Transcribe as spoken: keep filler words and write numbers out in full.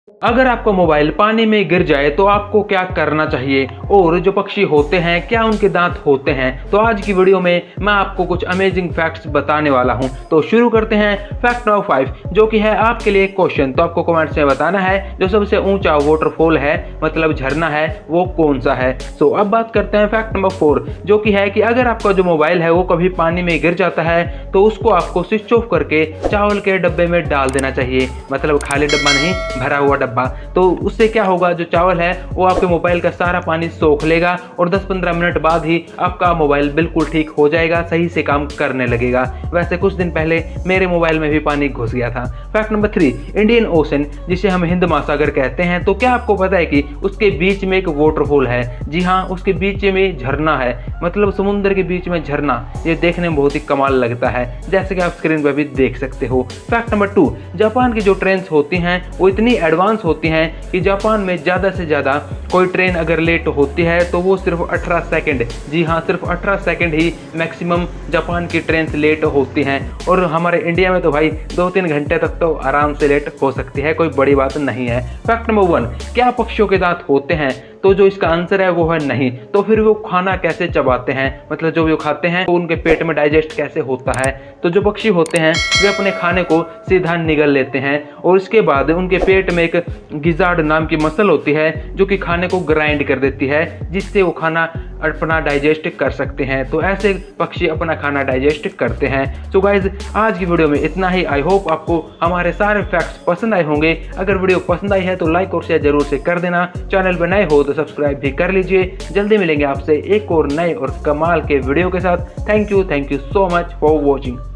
अगर आपका मोबाइल पानी में गिर जाए तो आपको क्या करना चाहिए और जो पक्षी होते हैं क्या उनके दांत होते हैं। तो आज की वीडियो में मैं आपको कुछ अमेजिंग फैक्ट्स बताने वाला हूं। तो शुरू करते हैं फैक्ट नंबर फाइव, जो कि है आपके लिए क्वेश्चन। तो आपको कमेंट्स में बताना है जो सबसे ऊंचा वाटरफॉल है, मतलब झरना है, वो कौन सा है। सो अब बात करते हैं फैक्ट नंबर फोर, जो कि है कि अगर आपका जो मोबाइल है वो कभी पानी में गिर जाता है तो उसको आपको स्विच ऑफ करके चावल के डब्बे में डाल देना चाहिए, मतलब खाली डब्बा नहीं, भरा हुआ डब्बा। तो उससे क्या होगा, जो चावल है वो आपके मोबाइल का सारा पानी सोख लेगा और दस पंद्रह मिनट बाद ही आपका मोबाइल बिल्कुल ठीक हो जाएगा, सही से काम करने लगेगा। वैसे कुछ दिन पहले मेरे मोबाइल में भी पानी घुस गया था। Fact number three, Indian Ocean, जिसे हम हिंद महासागर कहते हैं, तो क्या आपको पता है कि उसके बीच में एक वाटरफॉल है। जी हाँ, उसके बीच में झरना है, मतलब समुद्र के बीच में झरना। ये देखने में बहुत ही कमाल लगता है, जैसे कि आप स्क्रीन पर भी देख सकते हो। फैक्ट नंबर टू, जापान की जो ट्रेन होती हैं वो इतनी एडवांस होती हैं कि जापान में ज़्यादा से ज़्यादा कोई ट्रेन अगर लेट होती है तो वो सिर्फ अठारह सेकंड, जी हाँ सिर्फ अठारह सेकंड ही मैक्सिमम जापान की ट्रेन लेट होती हैं। और हमारे इंडिया में तो भाई दो तीन घंटे तक तो आराम से लेट हो सकती है, कोई बड़ी बात नहीं है। फैक्ट नंबर वन, क्या पक्षियों के दांत होते हैं? तो जो इसका आंसर है वो है नहीं। तो फिर वो खाना कैसे चबाते हैं, मतलब जो वो खाते हैं तो उनके पेट में डाइजेस्ट कैसे होता है? तो जो पक्षी होते हैं वे अपने खाने को सीधा निगल लेते हैं और उसके बाद उनके पेट में एक गिजार्ड नाम की मसल होती है जो कि खाने को ग्राइंड कर देती है, जिससे वो खाना अपना डाइजेस्ट कर सकते हैं। तो ऐसे पक्षी अपना खाना डाइजेस्ट करते हैं। सो गाइज, आज की वीडियो में इतना ही। आई होप आपको हमारे सारे फैक्ट्स पसंद आए होंगे। अगर वीडियो पसंद आई है तो लाइक और शेयर जरूर से कर देना। चैनल पर नए हो तो सब्सक्राइब भी कर लीजिए। जल्दी मिलेंगे आपसे एक और नए और कमाल के वीडियो के साथ। Thank you thank you so much for watching.